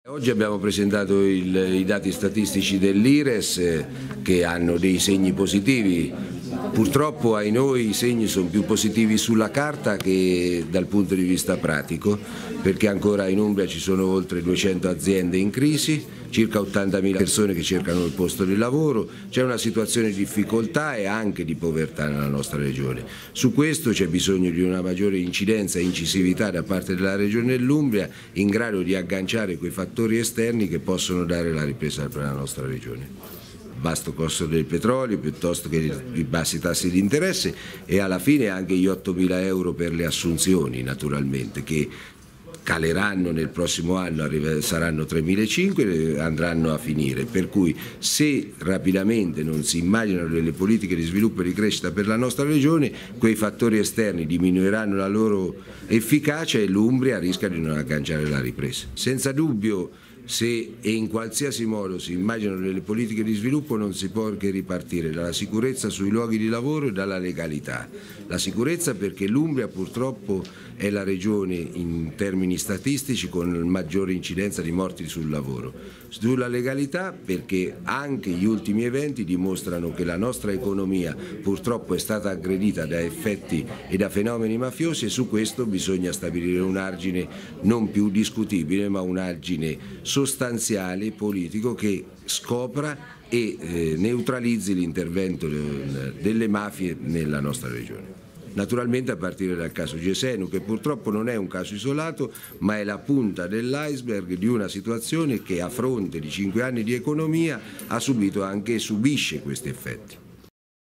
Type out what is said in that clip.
Oggi abbiamo presentato i dati statistici dell'IRES che hanno dei segni positivi. Purtroppo ai noi i segni sono più positivi sulla carta che dal punto di vista pratico, perché ancora in Umbria ci sono oltre 200 aziende in crisi, circa 80.000 persone che cercano il posto di lavoro, c'è una situazione di difficoltà e anche di povertà nella nostra regione. Su questo c'è bisogno di una maggiore incidenza e incisività da parte della regione dell'Umbria in grado di agganciare quei fattori esterni che possono dare la ripresa per la nostra regione. Basso costo del petrolio piuttosto che i bassi tassi di interesse e alla fine anche gli 8.000 euro per le assunzioni naturalmente che caleranno nel prossimo anno, saranno 3.500 e andranno a finire, per cui se rapidamente non si immaginano delle politiche di sviluppo e di crescita per la nostra regione, quei fattori esterni diminuiranno la loro efficacia e l'Umbria rischia di non agganciare la ripresa. Senza dubbio, se e in qualsiasi modo si immaginano delle politiche di sviluppo non si può che ripartire dalla sicurezza sui luoghi di lavoro e dalla legalità. La sicurezza perché l'Umbria purtroppo è la regione in termini statistici con maggiore incidenza di morti sul lavoro. Sulla legalità perché anche gli ultimi eventi dimostrano che la nostra economia purtroppo è stata aggredita da effetti e da fenomeni mafiosi e su questo bisogna stabilire un argine non più discutibile ma un argine sostanziale politico che scopra e neutralizzi l'intervento delle mafie nella nostra regione. Naturalmente a partire dal caso Gesenu, che purtroppo non è un caso isolato, ma è la punta dell'iceberg di una situazione che a fronte di 5 anni di economia ha subito anche e subisce questi effetti.